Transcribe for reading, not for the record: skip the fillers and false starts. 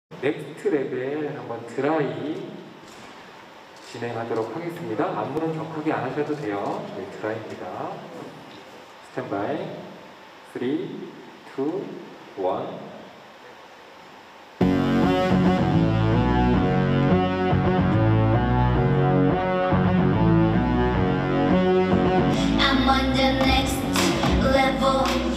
넥스트 레벨 한번 드라이 진행하도록 하겠습니다. 안무는 격하게 안 하셔도 돼요. 저희 드라이입니다. 스탠바이 3, 2, 1 I'm on the next level.